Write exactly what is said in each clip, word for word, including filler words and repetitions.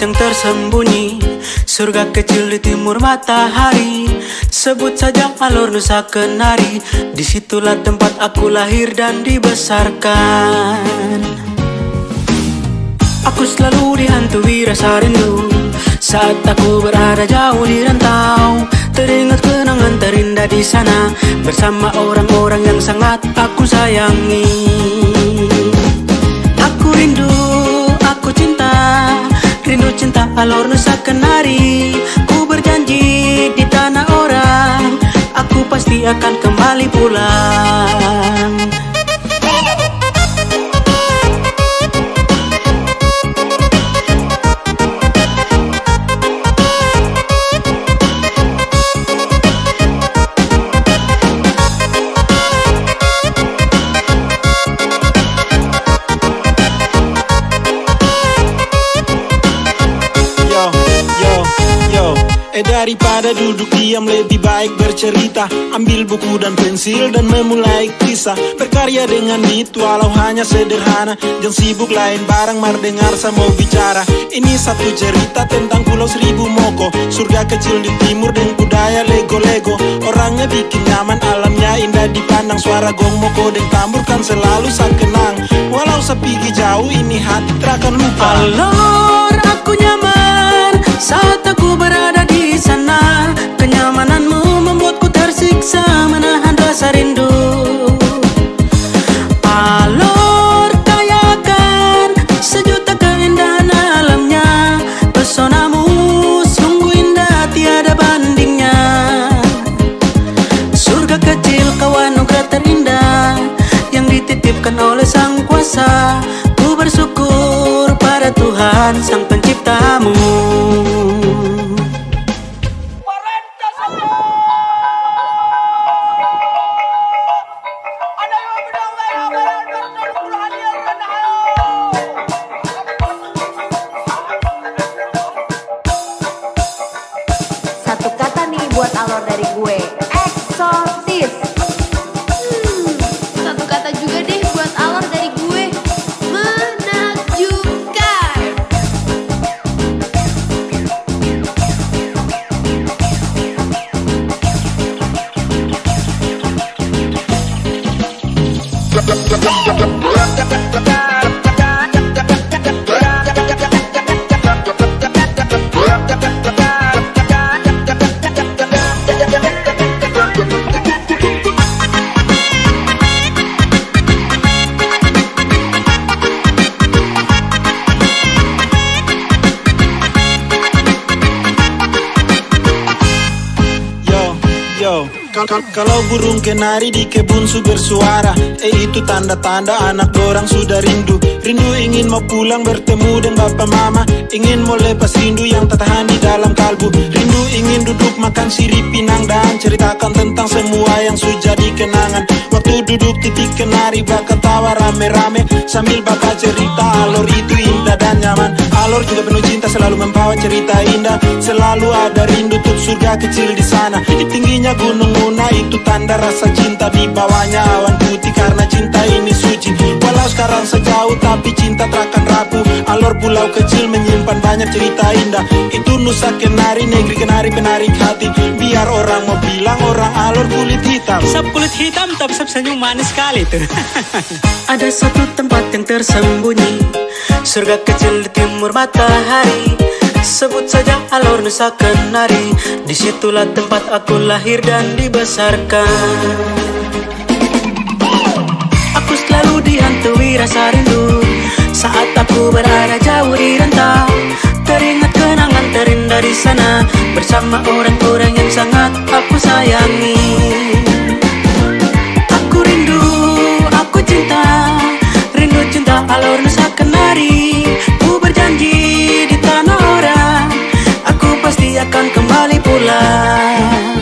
yang tersembunyi, surga kecil di timur matahari. Sebut saja Alor Nusa Kenari, disitulah tempat aku lahir dan dibesarkan. Aku selalu dihantui rasa rindu saat aku berada jauh di rantau. Teringat kenangan terindah di sana bersama orang-orang yang sangat aku sayangi. Aku rindu, aku cinta, rindu cinta Alor Nusa Kenari. Ku berjanji di tanah orang, aku pasti akan kembali pulang. Eh daripada duduk diam lebih baik bercerita. Ambil buku dan pensil dan memulai kisah. Berkarya dengan beat walau hanya sederhana. Jangan sibuk lain barang mar dengar saya mau bicara. Ini satu cerita tentang Pulau Seribu Moko, surga kecil di timur dan budaya lego-lego. Orangnya bikin nyaman, alamnya indah dipandang. Suara gong moko dan tambur kan selalu saya kenang. Walau saya pergi jauh ini hati terakan lupa. Alor, aku nyaman saat aku berada di sana. Kenyamananmu membuatku tersiksa, menahan rasa rindu. Alor, kayakan sejuta keindahan alamnya. Pesonamu sungguh indah, tiada bandingnya. Surga kecil kau anugerah terindah yang dititipkan oleh Sang Kuasa. Ku bersyukur pada Tuhan Sang Penciptamu. Satu kata nih buat Alor dari gue, eksotis. Hmm, satu kata juga deh buat Alor dari gue, menakjubkan. Kalau burung kenari di kebun su bersuara, eh itu tanda-tanda anak dorang sudah rindu. Rindu ingin mau pulang bertemu dengan bapak mama. Ingin mau lepas rindu yang tertahan di dalam kalbu. Rindu ingin duduk makan sirip pinang dan ceritakan tentang semua yang sudah jadi kenangan. Waktu duduk titik kenari bakal tawa rame-rame sambil bakal cerita. Alor itu indah dan nyaman. Alor juga penuh cinta, selalu membawa cerita indah. Selalu ada rindu untuk surga kecil di sana. Di tingginya gunung Muna itu tanda rasa cinta. Di bawahnya awan putih karena cinta ini suci. Walau sekarang sejauh tapi cinta terakan rapuh. Alor pulau kecil menyimpan banyak cerita indah. Itu Nusa Kenari, negeri kenari penarik hati. Biar orang mau bilang orang Alor kulit hitam. Sab kulit hitam tapi sab senyum manis sekali tuh. Ada satu tempat yang tersembunyi, surga kecil di timur matahari. Sebut saja Alor Nusa Kenari, disitulah tempat aku lahir dan dibesarkan. Aku selalu dihantui rasa rindu saat aku berada jauh di rantau. Teringat kenangan terindah di sana bersama orang-orang yang sangat aku sayangi. Aku rindu, aku cinta, rindu cinta Alor Nusa Kenari. Ku berjanji di tanah orang, aku pasti akan kembali pulang.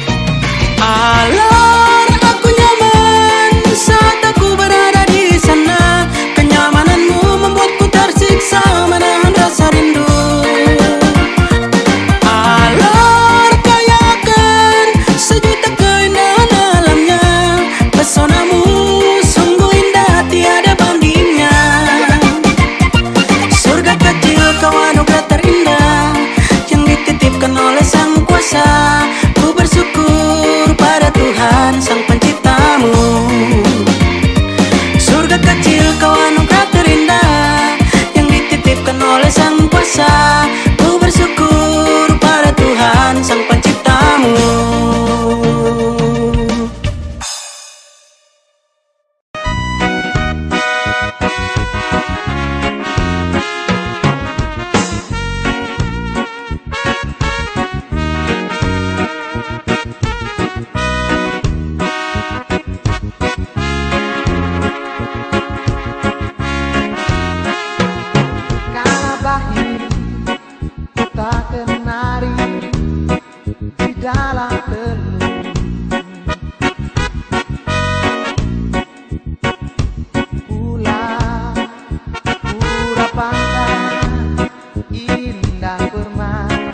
Alor, aku nyaman saat aku berada di sana. Kenyamananmu membuatku tersiksa, menahan rasa rindu. Alor, kayakan dalam telur. Pulau pura pantai indah permai.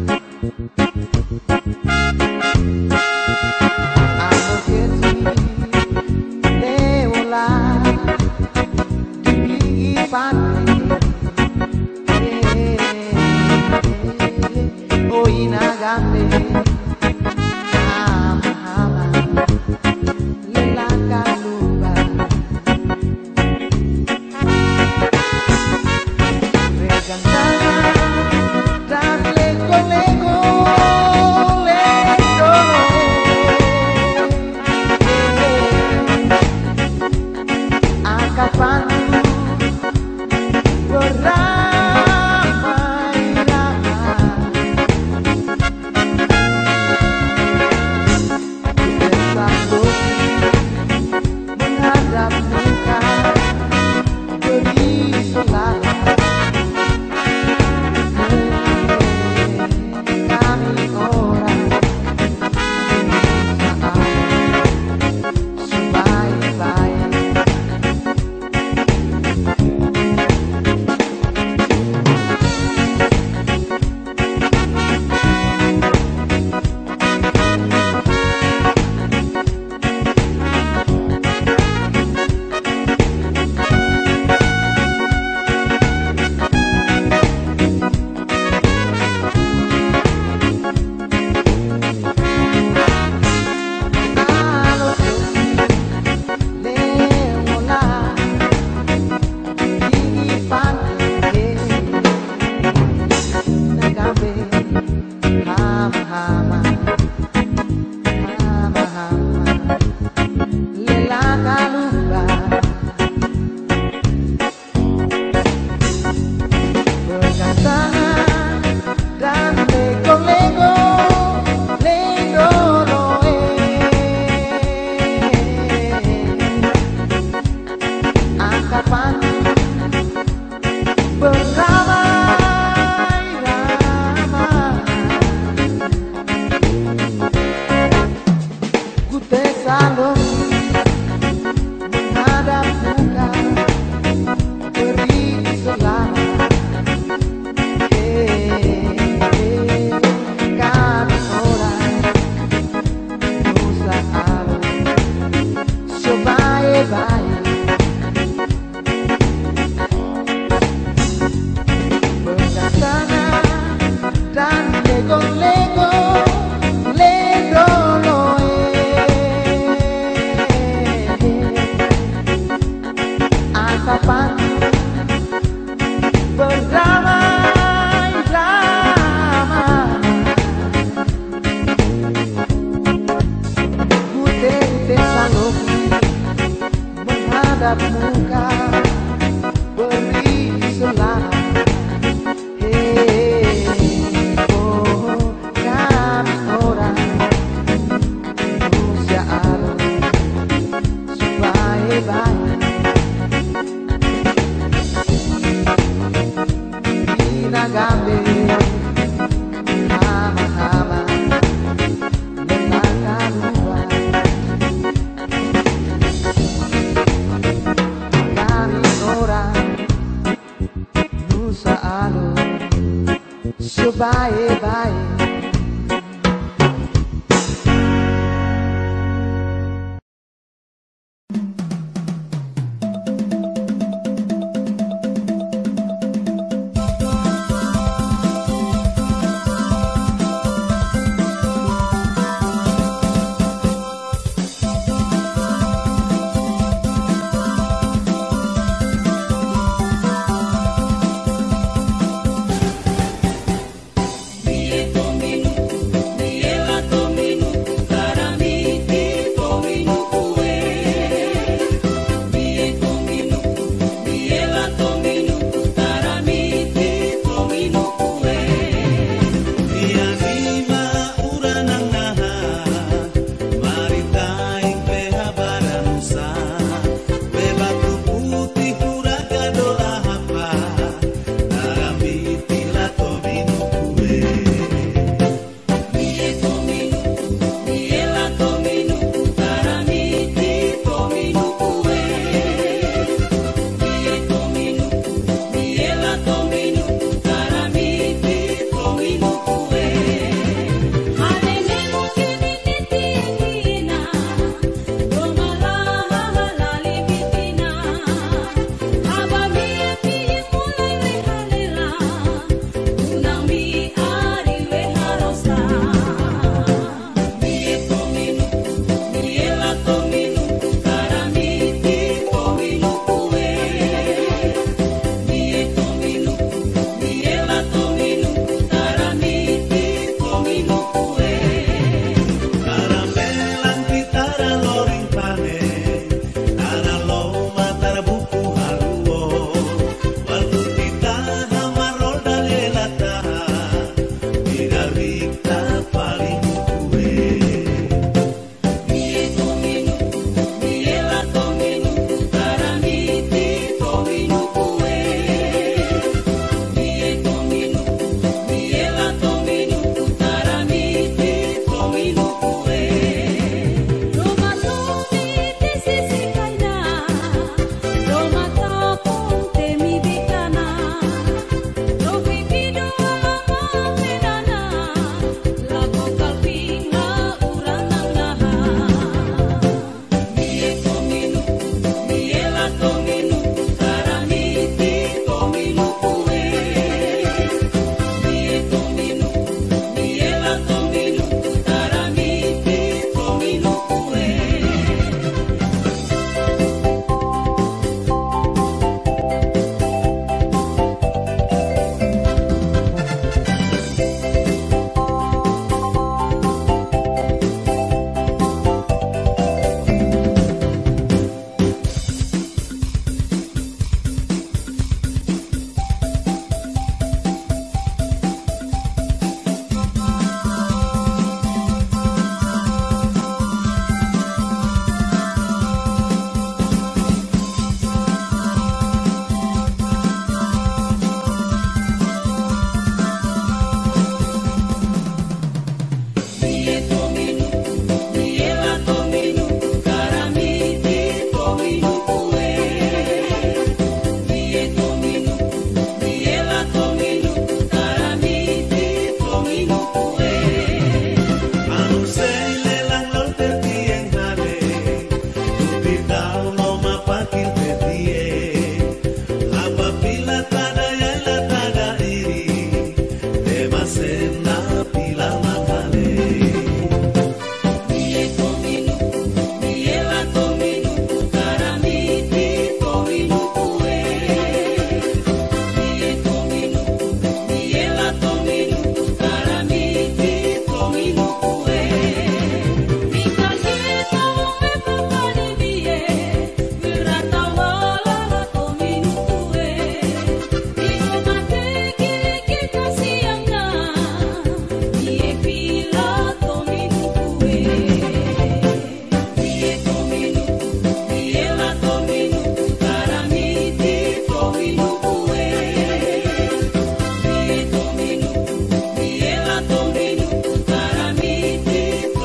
Aku kecil lewat di pantai. Oh inagame hama-hama lelaka lumba. Pegang tangan dan lego-lego lego. Angkat pandu beramai-ramai. Bersambut menghadap muka beri selamat. Kami orang sebaik-baik. Sebaik-baik.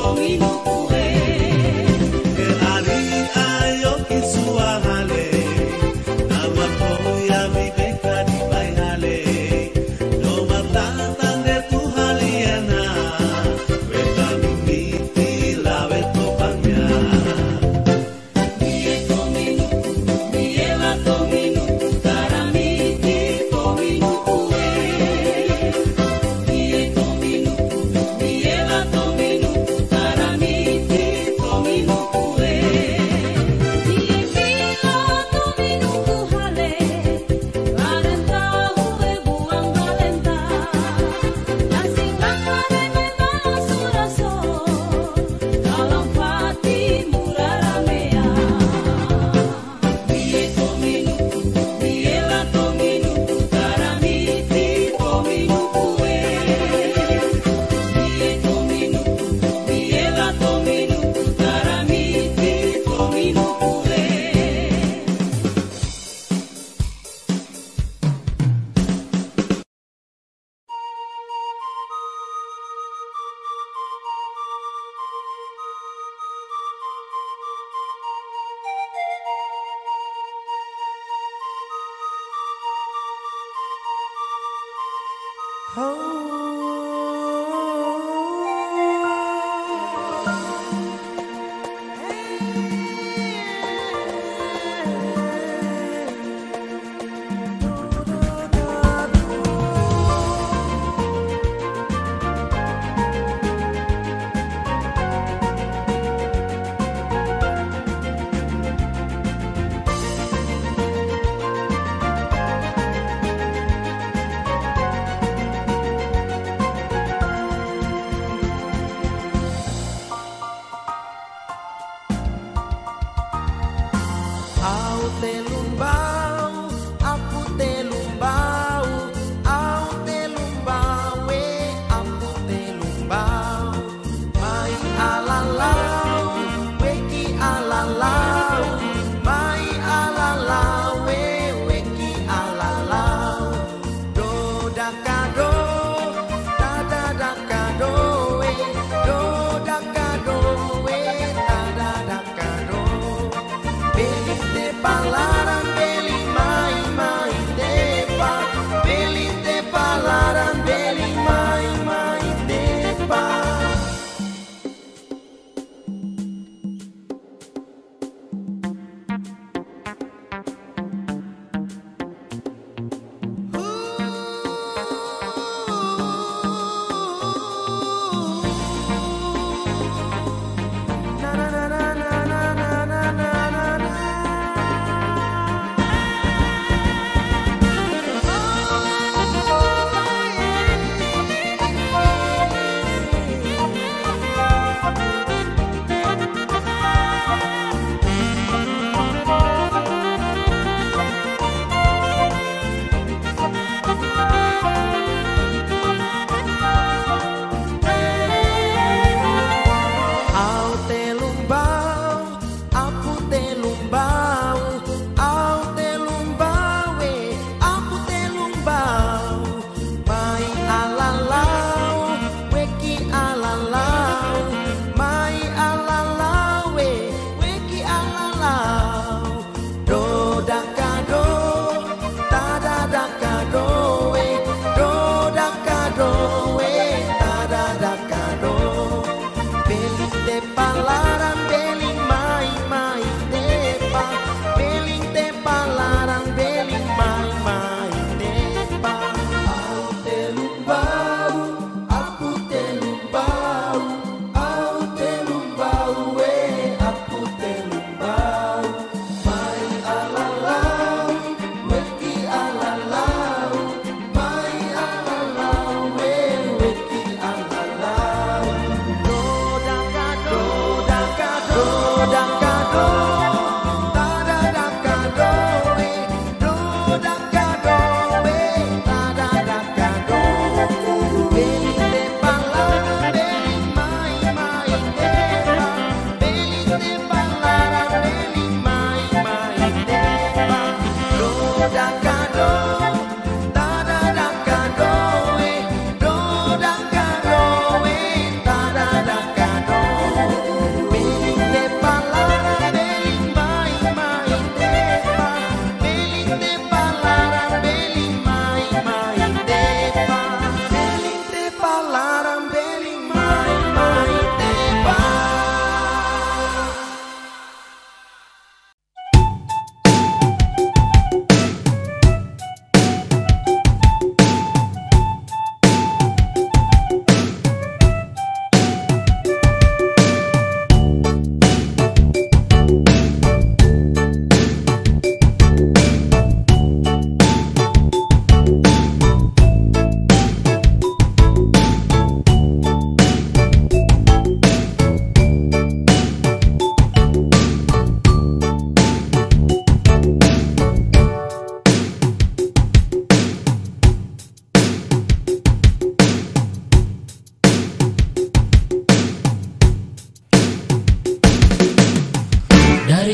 Doda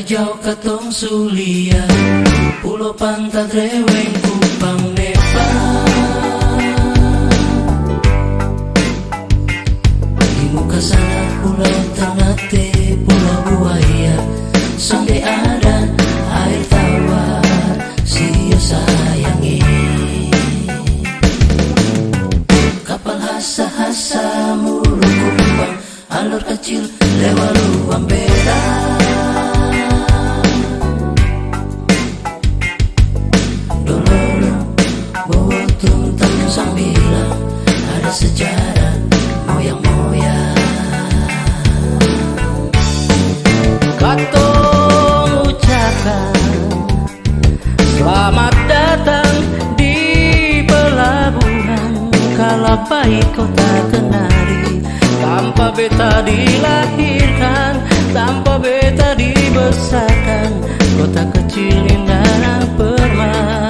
jauh katong sulia, pulau pantai reweng Kupang Nepal. Di muka sana pulau Ternate, pulau buaya, sampai ada air tawar, siyo sayangi. Kapal hasa-hasa mulu Kupang, alur kecil lewat luang beda. Sambilan ada sejarah moyang-moyang. Katong ucapkan selamat datang di pelabuhan Kalapai Kota Kenari. Tanpa beta dilahirkan, tanpa beta dibesarkan, kota kecil indah permai.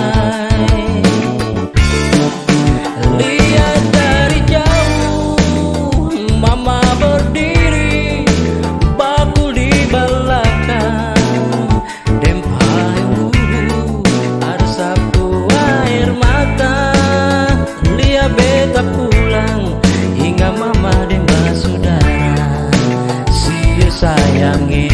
Lihat dari jauh, mama berdiri, bakul di belakang, dempai wudhu, ada sapu air mata. Lihat beta pulang, hingga mama dan saudara, siyo sayangi.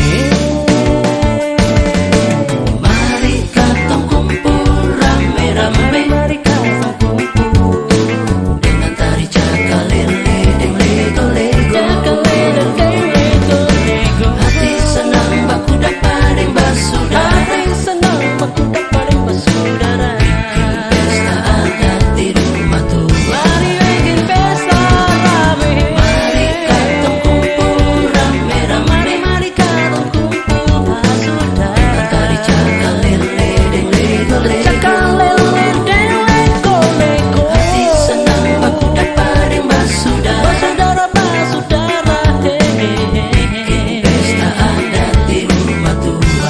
Mari katong kumpul rame-rame, mari katong kumpul dengan tari cakalele dan lego-lego. Cakalele dan lego-lego. Hati senang baku dapat yang basudara, hati senang baku dapat yang basudara. Bikin pesta adat di rumah tua, mari bikin pesta rame. Mari katong kumpul rame-rame, mari katong kumpul basudara. Dengan tari cakalele dan lego-lego. Cakalele dan lego-lego. Hati senang baku dapat yang basudara, basudara, basudara. Bikin pesta adat di rumah tua.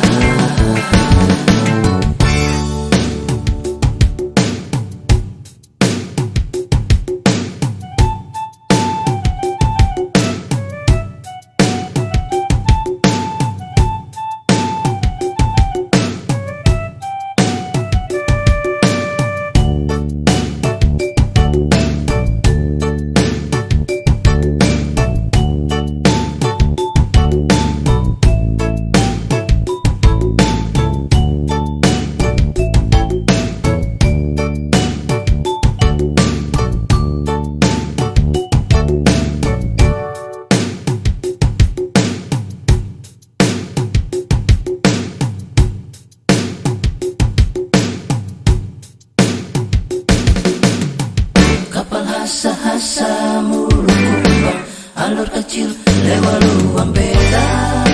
Kapal hasa-hasa mulu Kupang, alur kecil lewat luang beda.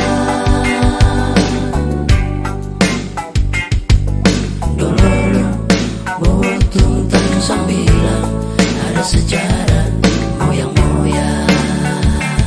Dololo bawa tuntang sambilan, ada sejarah moyang-moyang.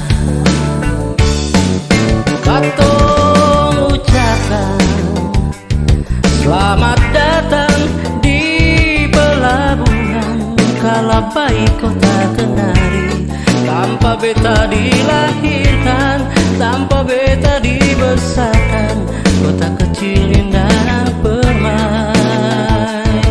Katong ucapkan selamat datang di pelabuhan Kalapai Kota Kenari. Tanpa beta dilahirkan, tanpa beta dibesarkan, kota kecil indah permai.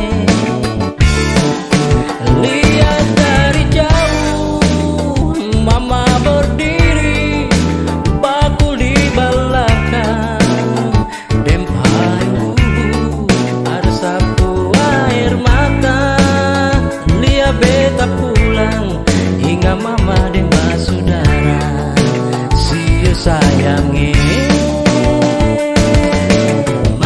Lihat dari jauh, mama berdiri, bakul di belakang, dempai wudhu, ada sapu air mata. Lihat beta pulang, hingga mama dan saudara, siyo sayangi.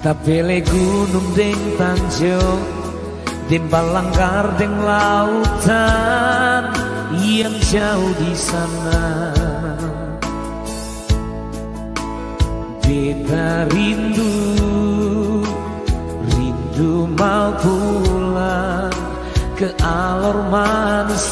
Tapele gunung deng tanjung, den balangkar deng lautan yang jauh di sana. Beta rindu, rindu mau pulang ke alor manis.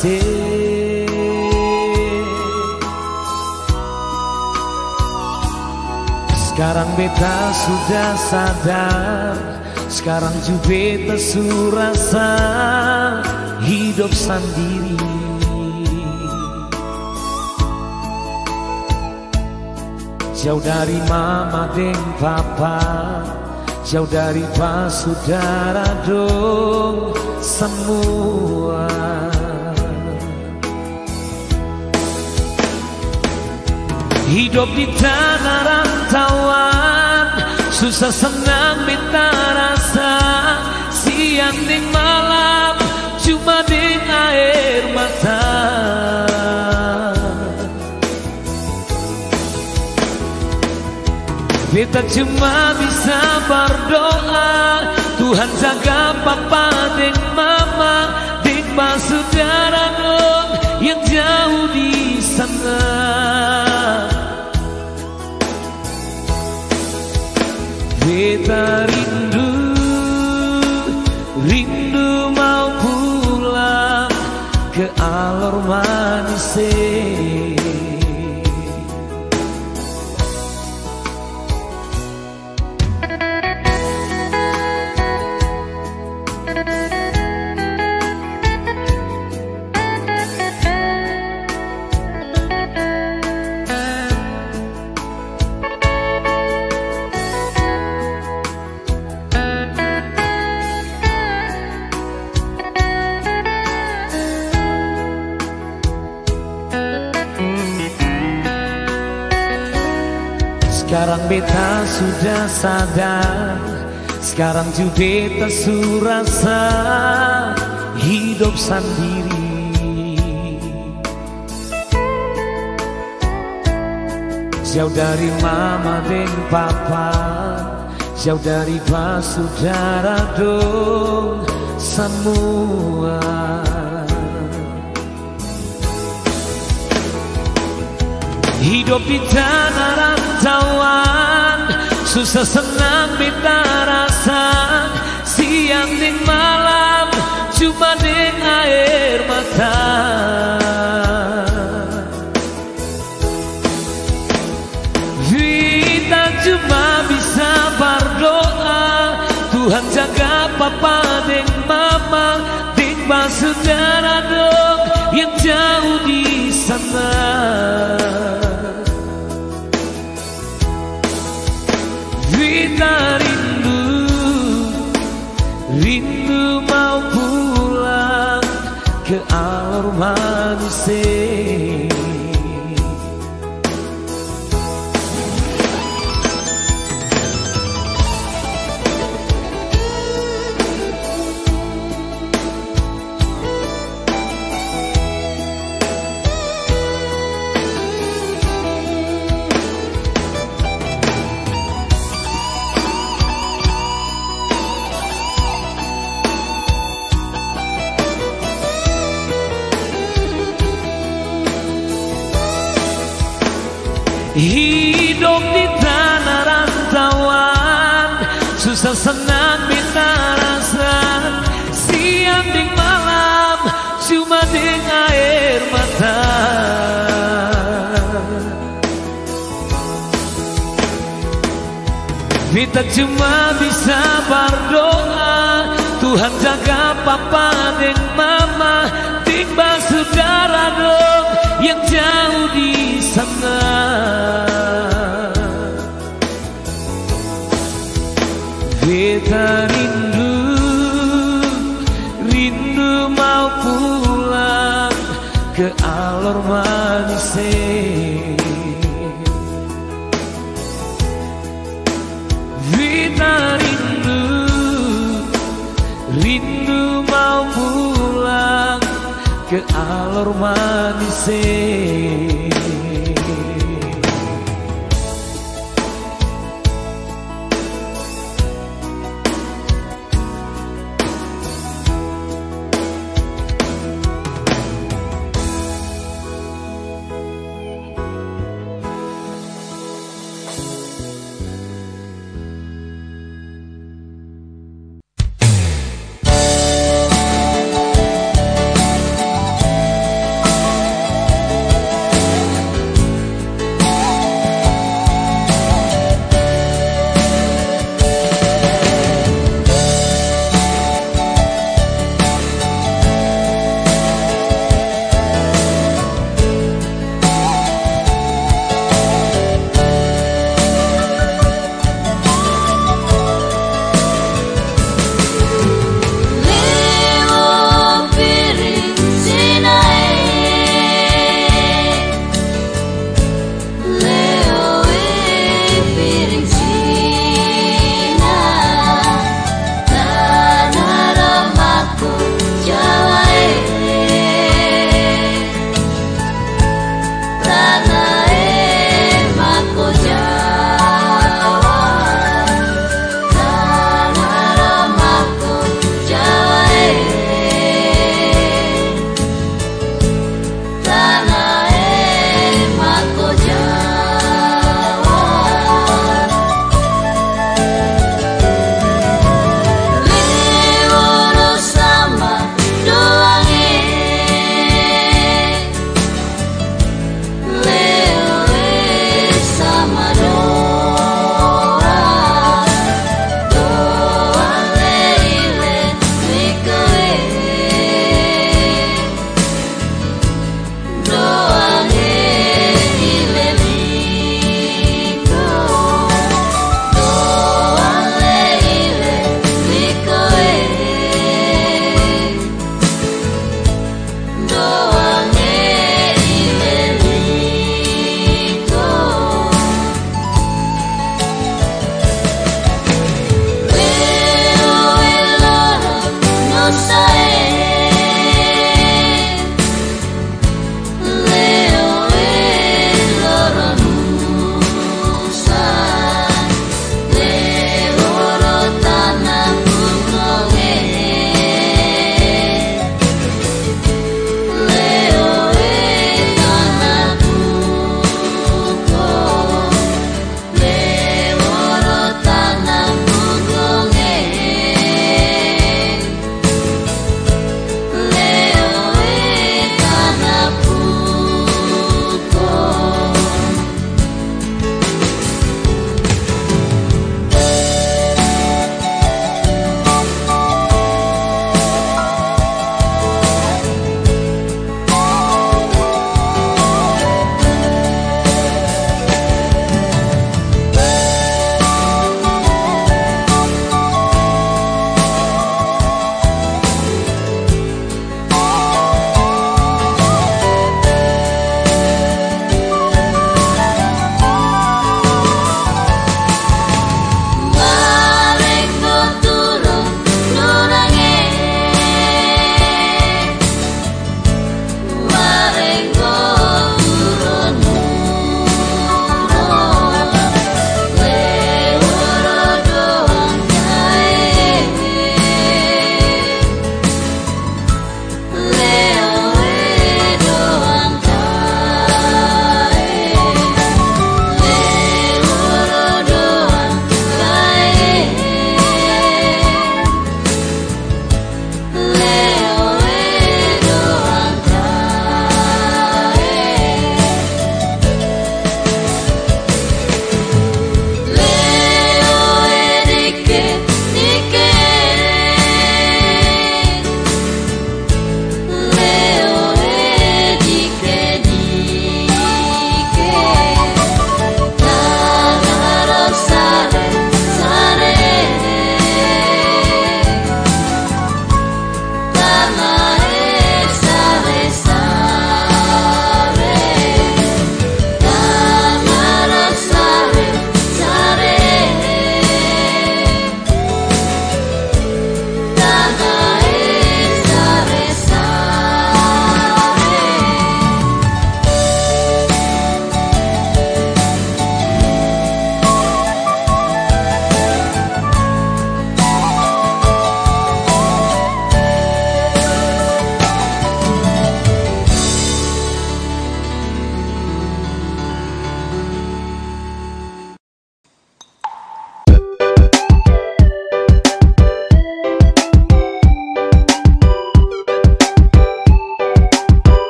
Sekarang beta sudah sadar, sekarang juga beta surasa hidup sendiri. Jauh dari mama dan papa, jauh dari pak saudara dong semua. Hidup di tanah rantauan, susah senang beta rasa. Siang dan malam cuma dengan air mata. Beta cuma bisa berdoa, Tuhan jaga papa dan mama dan pak saudara dong yang jauh di sana. Beta rindu, rindu mau pulang ke alor manis. Sekarang beta sudah sadar, sekarang juga beta surasa hidup sendiri. Jauh dari mama dan papa, jauh dari pak saudara dong semua. Hidup di tanah rantauan, susah senang beta rasa. Siang dan malam cuma dengan air mata. Beta cuma bisa berdoa, Tuhan jaga papa dan mama dan pak saudara dong yang jauh di sana. Beta rindu, rindu mau pulang ke alor manis. Hidup di tanah rantauan, susah senang beta rasa. Siang dan malam cuma dengan air mata. Beta cuma bisa berdoa, Tuhan jaga papa dan mama dan pak saudara dong yang jauh di sana. Beta rindu, rindu mau pulang ke alor manis. Beta rindu, rindu mau pulang ke alor manis.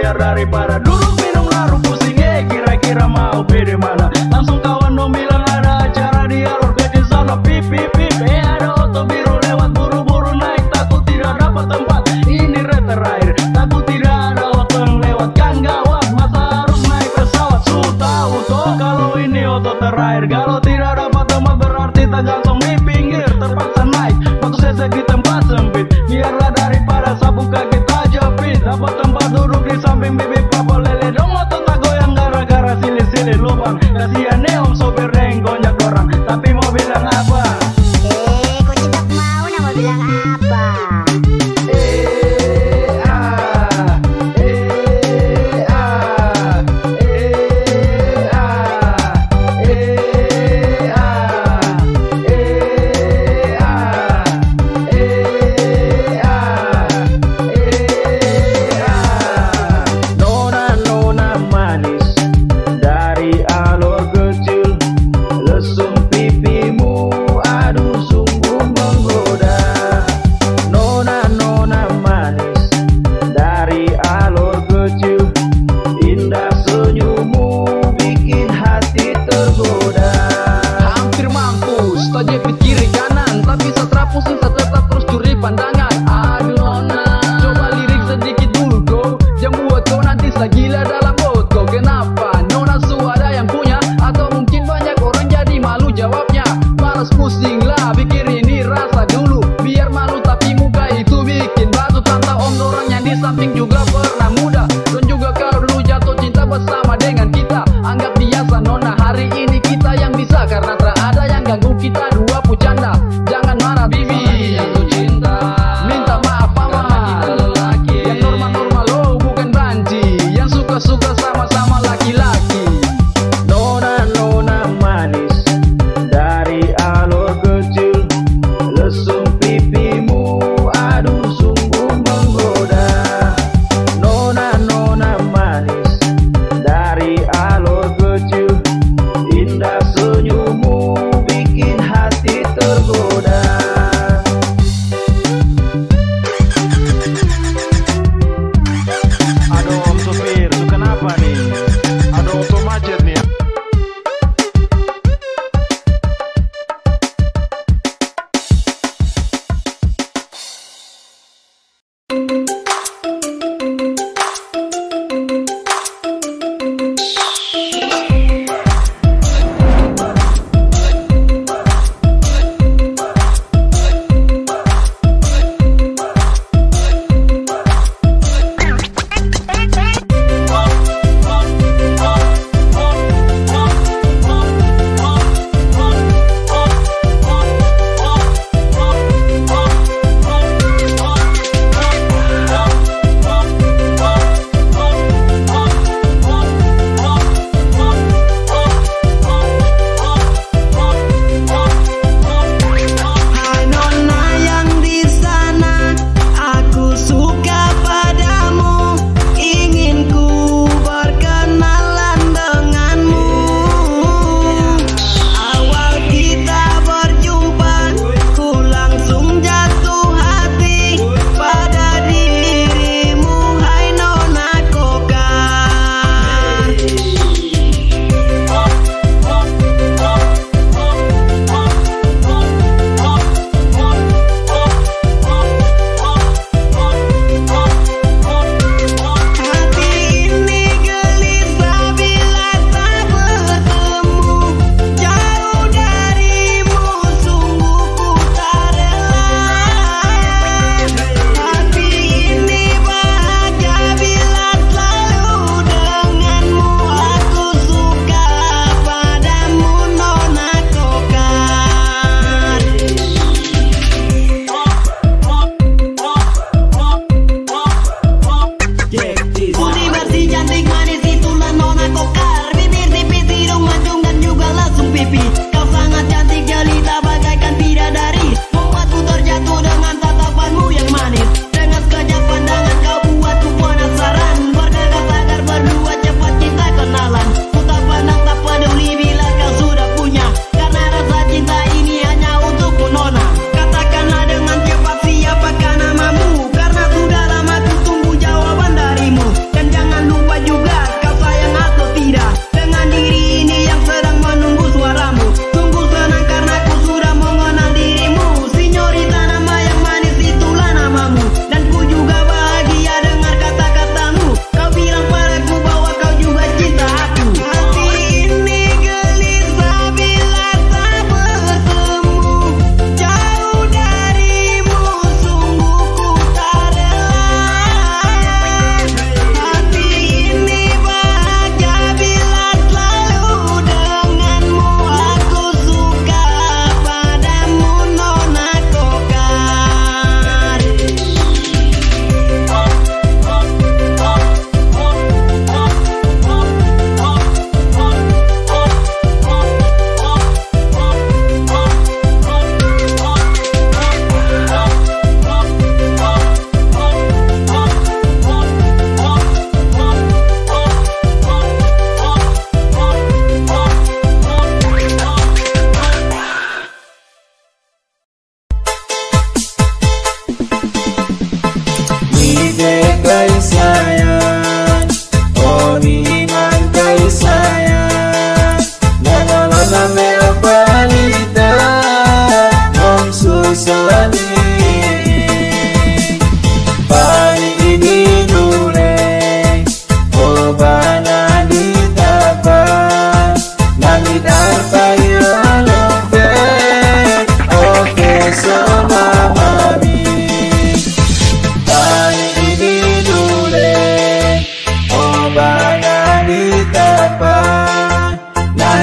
biar daripada duduk minum laru pusing. Eh kira-kira mau pilih mana? Langsung kawan dong bilang ada acara di alur ke sana. Pip pip pip, eh ada oto biru lewat, buru-buru naik, takut tidak dapat tempat. Ini red terakhir, takut tidak ada waktu yang lewat. Kan gawat, masa harus naik pesawat. Su tahu toh kalau ini oto terakhir. Kalau tidak dapat tempat berarti tak langsung di pinggir, terpaksa naik waktu saya segi tempat sempit. Biarlah daripada sapu kaki tak jepit, dapat tempat duduk di samping bibit papa lele. Dong otot tak goyang gara-gara sili-sili lubang. Kasihan nih om sopir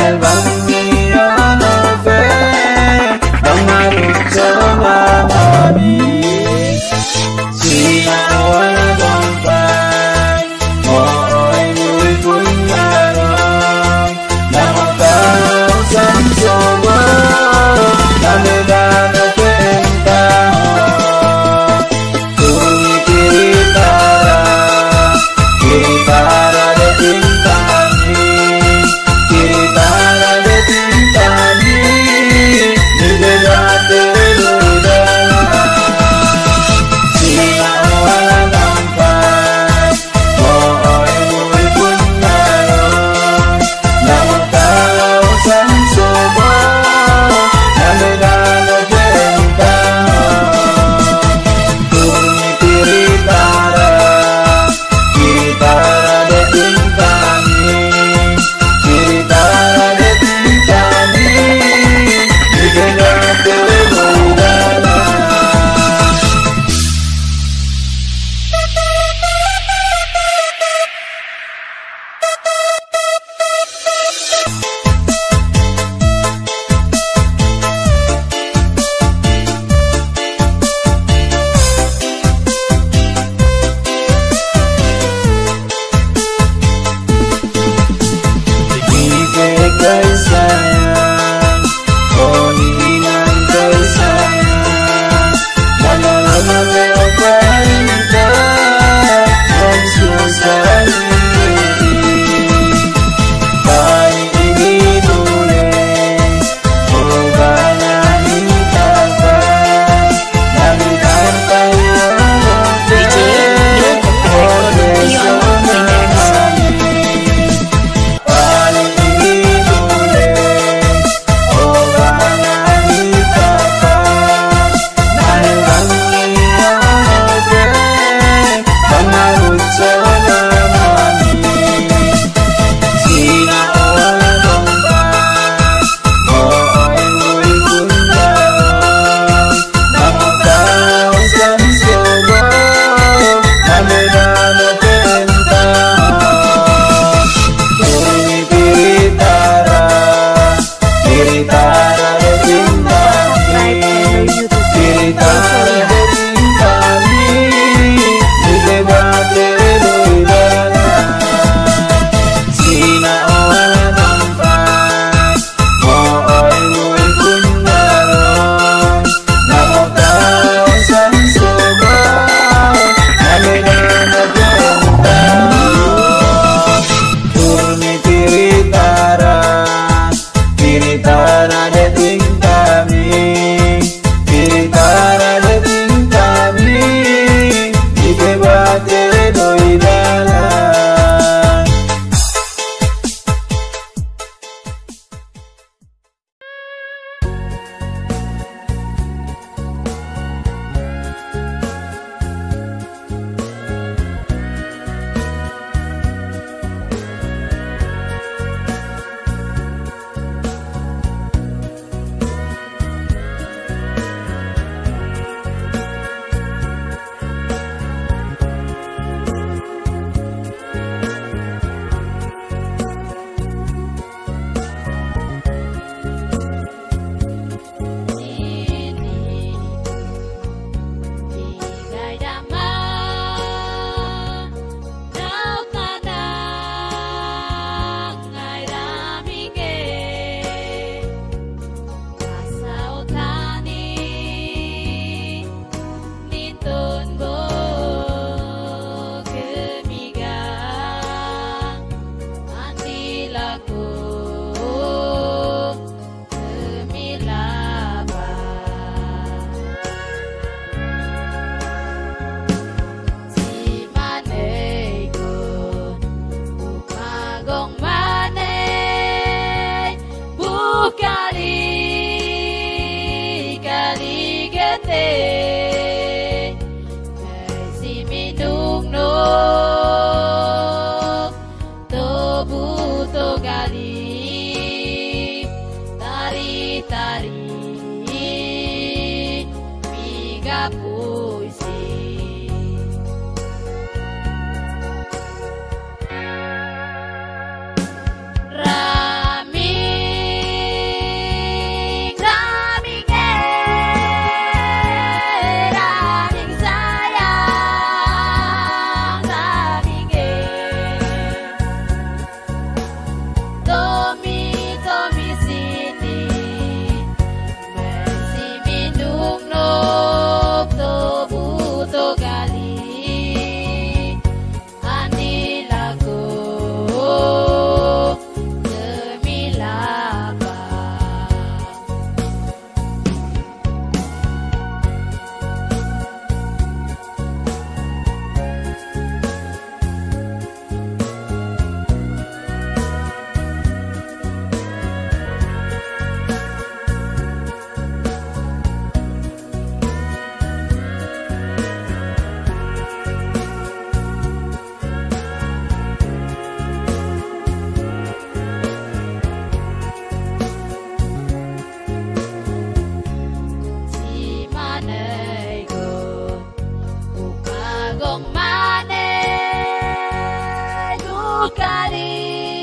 Rami kali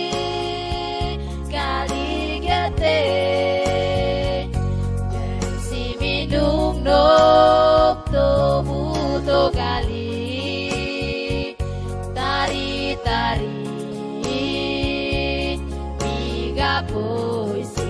kali gete si minung nok to buto kali tari tari biga puisi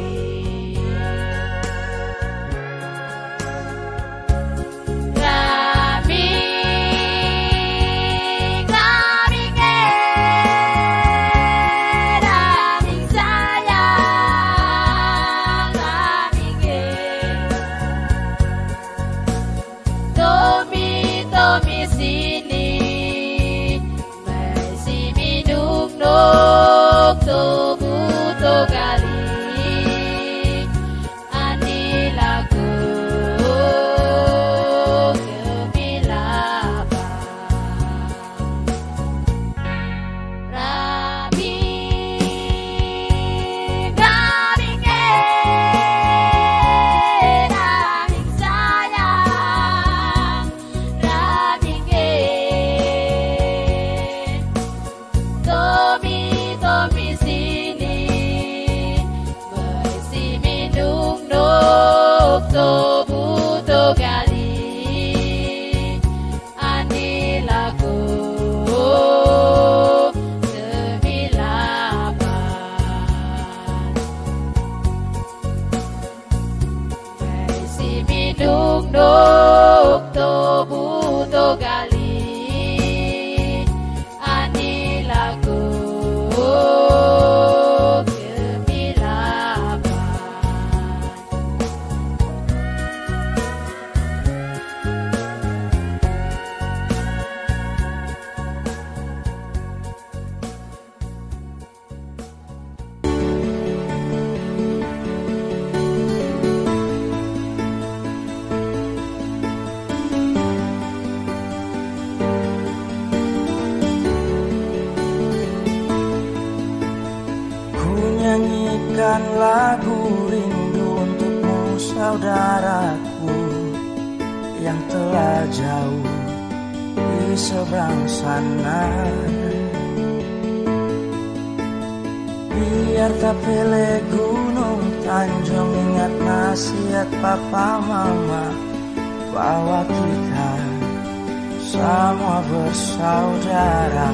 Lagu rindu untukmu saudaraku yang telah jauh di seberang sana. Biar tak pilih gunung Tanjung, ingat nasihat papa mama bahwa kita semua bersaudara.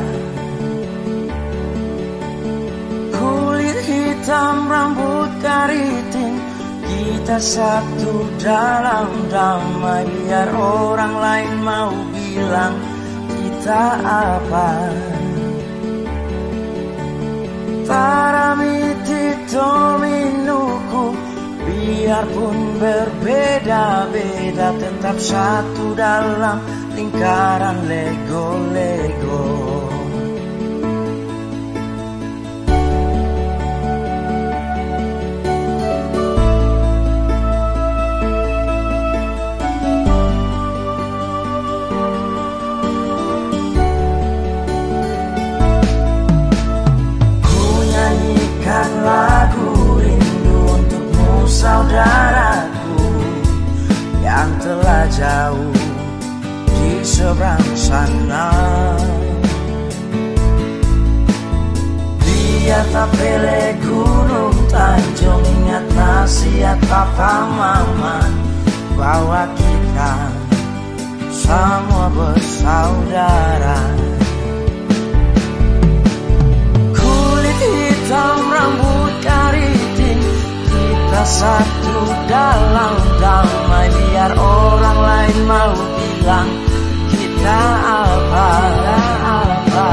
Kulit hitam, rambut keriting, kita satu dalam damai. Biar orang lain mau bilang kita apa. Taramiti tominuku, biarpun berbeda-beda, tetap satu dalam lingkaran lego-lego. Lagu rindu untukmu saudaraku yang telah jauh di seberang sana. Biar tak pilih gunung Tanjung, ingat nasihat papa mama bahwa kita semua bersaudara. Hitam, rambut keriting, kita satu dalam damai. Biar orang lain mau bilang kita apa, apa.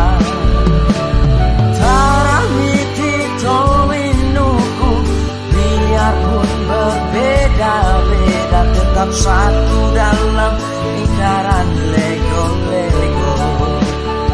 Taramiti tominuku, biarpun berbeda-beda, tetap satu dalam lingkaran lego-lego.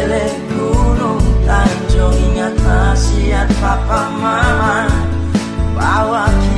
keliling gunung Tanjung. Ingat nasihat papa mama bahwa